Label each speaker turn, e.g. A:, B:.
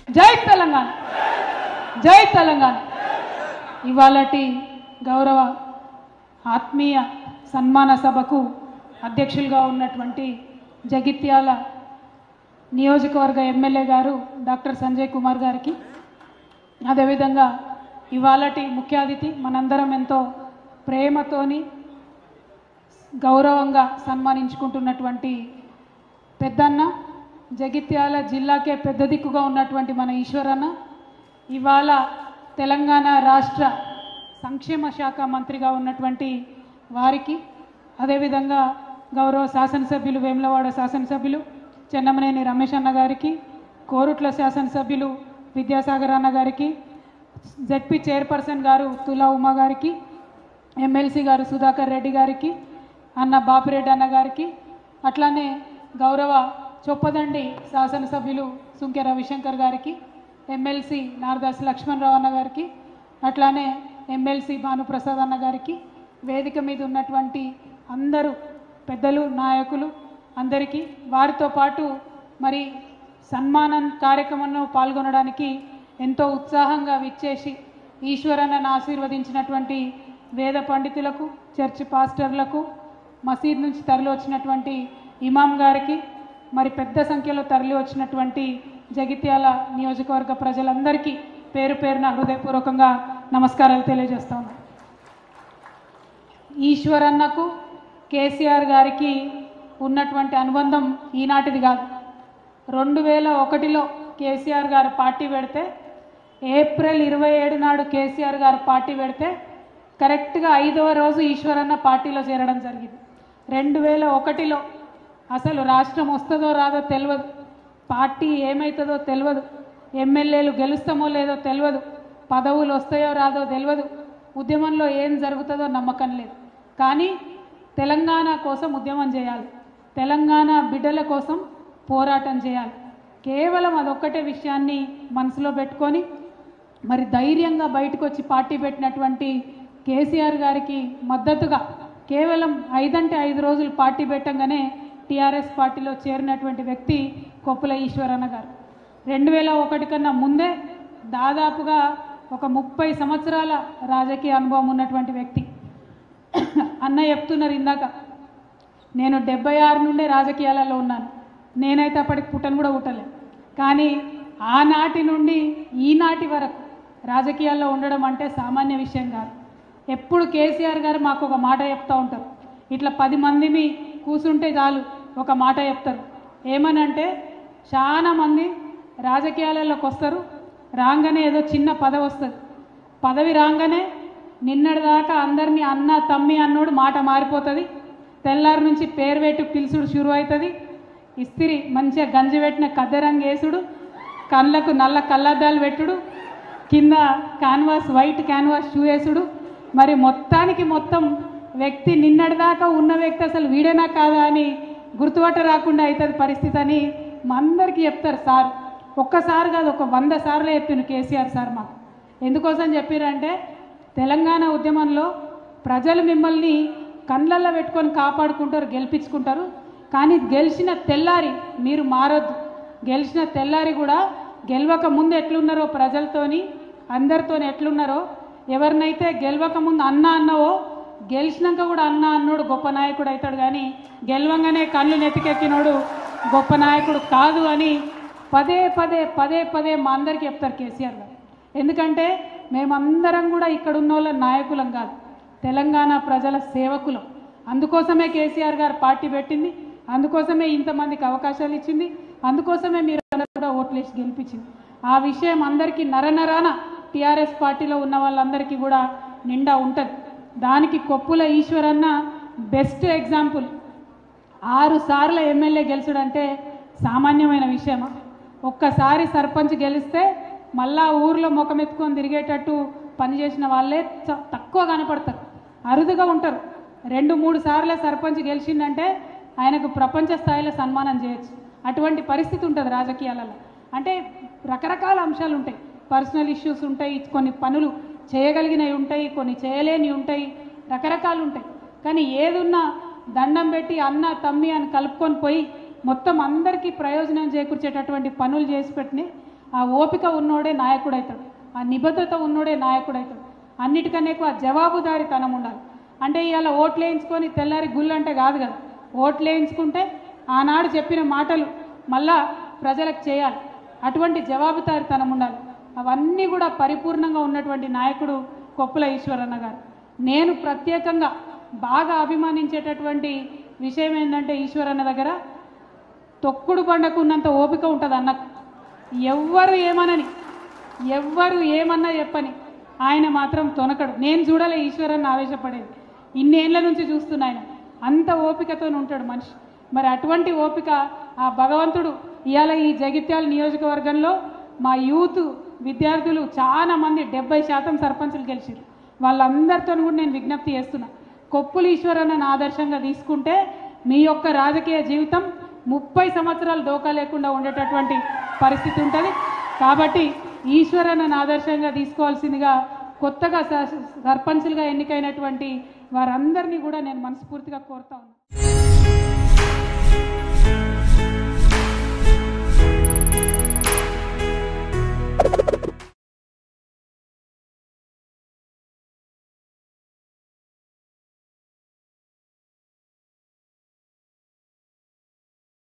A: జై తెలంగాణ, జై తెలంగాణ. ఇవాళటి గౌరవ ఆత్మీయ సన్మాన సభకు అధ్యక్షులుగా ఉన్నటువంటి జగిత్యాల నియోజకవర్గ ఎమ్మెల్యే గారు డాక్టర్ సంజయ్ కుమార్ గారికి, అదేవిధంగా ఇవాళటి ముఖ్య అతిథి మనందరం ఎంతో ప్రేమతోని గౌరవంగా సన్మానించుకుంటున్నటువంటి పెద్దన్న, జగిత్యాల జిల్లాకే పెద్ద దిక్కుగా ఉన్నటువంటి మన ఈశ్వరన్న, ఇవాళ తెలంగాణ రాష్ట్ర సంక్షేమ శాఖ మంత్రిగా ఉన్నటువంటి వారికి, అదేవిధంగా గౌరవ శాసనసభ్యులు వేములవాడ శాసనసభ్యులు చెన్నమనేని రమేష్ అన్న గారికి, కోరుట్ల శాసనసభ్యులు విద్యాసాగర్ అన్న గారికి, జెడ్పీ చైర్పర్సన్ గారు తులా ఉమా గారికి, ఎమ్మెల్సీ గారు సుధాకర్ రెడ్డి గారికి, అన్న బాపిరెడ్డి అన్న గారికి, అట్లానే గౌరవ చొప్పదండి శాసనసభ్యులు సుంకె రవిశంకర్ గారికి, ఎమ్మెల్సీ నారదాసి లక్ష్మణరావు అన్న గారికి, అట్లానే ఎమ్మెల్సీ భానుప్రసాద్ అన్న గారికి, వేదిక మీద ఉన్నటువంటి అందరూ పెద్దలు నాయకులు అందరికీ, వారితో పాటు మరి సన్మానం కార్యక్రమంలో పాల్గొనడానికి ఎంతో ఉత్సాహంగా విచ్చేసి ఈశ్వరన్నను ఆశీర్వదించినటువంటి వేద పండితులకు, చర్చి పాస్టర్లకు, మసీద్ నుంచి తరలి వచ్చినటువంటి ఇమాం గారికి, మరి పెద్ద సంఖ్యలో తరలి వచ్చినటువంటి జగిత్యాల నియోజకవర్గ ప్రజలందరికీ పేరు పేరున హృదయపూర్వకంగా నమస్కారాలు తెలియజేస్తాను. ఈశ్వరన్నకు కేసీఆర్ గారికి ఉన్నటువంటి అనుబంధం ఈనాటిది కాదు. 2001లో కేసీఆర్ గారు పార్టీ పెడితే, ఏప్రిల్ 27 నాడు కేసీఆర్ గారు పార్టీ పెడితే కరెక్ట్గా 5వ రోజు ఈశ్వరన్న పార్టీలో చేరడం జరిగింది. 2001లో అసలు రాష్ట్రం వస్తుందో రాదో తెలియదు, పార్టీ ఏమవుతుందో తెలియదు, ఎమ్మెల్యేలు గెలుస్తామో లేదో తెలియదు, పదవులు వస్తాయో రాదో తెలియదు, ఉద్యమంలో ఏం జరుగుతుందో నమ్మకం లేదు. కానీ తెలంగాణ కోసం ఉద్యమం చేయాలి, తెలంగాణ బిడ్డల కోసం పోరాటం చేయాలి, కేవలం అదొక్కటే విషయాన్ని మనసులో పెట్టుకొని మరి ధైర్యంగా బయటకు వచ్చి పార్టీ పెట్టినటువంటి కేసీఆర్ గారికి మద్దతుగా కేవలం 5 అంటే 5 రోజులు పార్టీ పెట్టంగానే TRS పార్టీలో చేరినటువంటి వ్యక్తి కొప్పుల ఈశ్వరన్న గారు. 2001 కన్నా ముందే దాదాపుగా ఒక 30 సంవత్సరాల రాజకీయ అనుభవం ఉన్నటువంటి వ్యక్తి. అన్న చెప్తున్నారు ఇందాక, నేను 76 నుండే రాజకీయాలలో ఉన్నాను, నేనైతే అప్పటికి పుట్టను కూడా పుట్టలేదు. కానీ ఆనాటి నుండి ఈనాటి వరకు రాజకీయాల్లో ఉండడం అంటే సామాన్య విషయం కాదు. ఎప్పుడు కేసీఆర్ గారు మాకు ఒక మాట చెప్తూ ఉంటారు, ఇట్లా 10 మందిని కూర్చుంటే చాలు ఒక మాట చెప్తారు. ఏమనంటే, చాలా మంది రాజకీయాలలోకి వస్తారు, రాగానే ఏదో చిన్న పదవి వస్తుంది, పదవి రాగానే నిన్నటిదాకా అందరినీ అన్న తమ్మి అన్నోడు మాట మారిపోతుంది, తెల్లారి నుంచి పేరు పెట్టి పిలుచుడు షురు అవుతుంది, ఇస్తిరి మంచిగా గంజి పెట్టిన కద్దెరంగు వేసుడు, కళ్ళకు నల్ల కళ్ళద్దాలు పెట్టుడు, కింద క్యాన్వాస్ వైట్ క్యాన్వాస్ షూ వేసుడు, మరి మొత్తానికి మొత్తం వ్యక్తి నిన్నటిదాకా ఉన్న వ్యక్తి అసలు వీడేనా కాదా అని గుర్తుపట్ట రాకుండా అవుతుంది పరిస్థితి అని మా అందరికీ చెప్తారు సార్. ఒక్కసారి కాదు, ఒక 100 సార్లు చెప్పిండు కేసీఆర్ సార్ మాకు. ఎందుకోసం చెప్పారంటే, తెలంగాణ ఉద్యమంలో ప్రజలు మిమ్మల్ని కళ్ళల్లో పెట్టుకొని కాపాడుకుంటారు, గెలిపించుకుంటారు, కానీ గెలిచిన తెల్లారి మీరు మారొద్దు, గెలిచిన తెల్లారి కూడా గెలవక ముందు ఎట్లున్నారో ప్రజలతోని అందరితోని ఎట్లున్నారో, ఎవరినైతే గెలవక ముందు అన్న అన్నవో గెలిచినాక కూడా అన్న అన్నోడు గొప్ప నాయకుడు అవుతాడు, కానీ గెలవంగానే కళ్ళు నెత్తికెక్కినోడు గొప్ప నాయకుడు కాదు అని పదే పదే పదే పదే మా అందరికీ చెప్తారు కేసీఆర్ గారు. ఎందుకంటే మేమందరం కూడా ఇక్కడ ఉన్న వాళ్ళ నాయకులం కాదు, తెలంగాణ ప్రజల సేవకులం. అందుకోసమే కేసీఆర్ గారు పార్టీ పెట్టింది, అందుకోసమే ఇంతమందికి అవకాశాలు ఇచ్చింది, అందుకోసమే మీరు కూడా ఓట్లేసి గెలిపించింది. ఆ విషయం అందరికీ నరనరాన TRS పార్టీలో ఉన్న వాళ్ళందరికీ కూడా నిండా ఉంటుంది. దానికి కొప్పుల ఈశ్వరన్న బెస్ట్ ఎగ్జాంపుల్. 6 సార్లు ఎమ్మెల్యే గెలుచుడంటే సామాన్యమైన విషయమా? ఒక్కసారి సర్పంచ్ గెలిస్తే మళ్ళా ఊర్లో ముఖమెత్తుకొని తిరిగేటట్టు పనిచేసిన వాళ్ళే తక్కువ కనపడతారు, అరుదుగా ఉంటారు. 2-3 సార్లే సర్పంచ్ గెలిచిందంటే ఆయనకు ప్రపంచ స్థాయిలో సన్మానం చేయొచ్చు. అటువంటి పరిస్థితి ఉంటుంది రాజకీయాలలో. అంటే రకరకాల అంశాలు ఉంటాయి, పర్సనల్ ఇష్యూస్ ఉంటాయి, కొన్ని పనులు చేయగలిగినవి ఉంటాయి, కొన్ని చేయలేని ఉంటాయి, రకరకాలు ఉంటాయి. కానీ ఏదున్నా దండం పెట్టి అన్న తమ్మి అని కలుపుకొని పోయి మొత్తం అందరికీ ప్రయోజనం చేకూర్చేటటువంటి పనులు చేసి పెట్టినాయి. ఆ ఓపిక ఉన్నోడే నాయకుడవుతాడు, ఆ నిబద్ధత ఉన్నోడే నాయకుడవుతాడు. అన్నిటికన్నా ఎక్కువ జవాబుదారీతనం ఉండాలి. అంటే ఇవాళ ఓట్లు వేయించుకొని తెల్లారి గుళ్ళు అంటే కాదు కదా. ఓట్లు వేయించుకుంటే ఆనాడు చెప్పిన మాటలు మళ్ళా ప్రజలకు చేయాలి. అటువంటి జవాబుదారీతనం ఉండాలి. అవన్నీ కూడా పరిపూర్ణంగా ఉన్నటువంటి నాయకుడు కొప్పుల ఈశ్వరన్న గారు. నేను ప్రత్యేకంగా బాగా అభిమానించేటటువంటి విషయం ఏంటంటే ఈశ్వరన్న దగ్గర తొక్కుడు బండకు ఉన్నంత ఓపిక ఉంటుంది అన్నకు. ఎవ్వరు ఏమన్నా చెప్పని ఆయన మాత్రం తొనకడు. నేను చూడలే ఈశ్వరన్న ఆవేశపడేది, ఇన్నేళ్ల నుంచి చూస్తున్నా. ఆయన అంత ఓపికతో ఉంటాడు మనిషి. మరి అటువంటి ఓపిక ఆ భగవంతుడు ఇవాళ ఈ జగిత్యాల నియోజకవర్గంలో మా యూత్ విద్యార్థులు చాలా మంది 70% సర్పంచులు గెలిచారు. వాళ్ళందరితో కూడా నేను విజ్ఞప్తి చేస్తున్నా, కొప్పుల ఈశ్వరన్నను ఆదర్శంగా తీసుకుంటే మీ యొక్క రాజకీయ జీవితం 30 సంవత్సరాలు డోకా లేకుండా ఉండేటటువంటి పరిస్థితి ఉంటుంది. కాబట్టి ఈశ్వరన్నను ఆదర్శంగా తీసుకోవాల్సిందిగా కొత్తగా సర్పంచులుగా ఎన్నికైనటువంటి వారందరినీ కూడా నేను మనస్ఫూర్తిగా కోరుతా ఉన్నాను.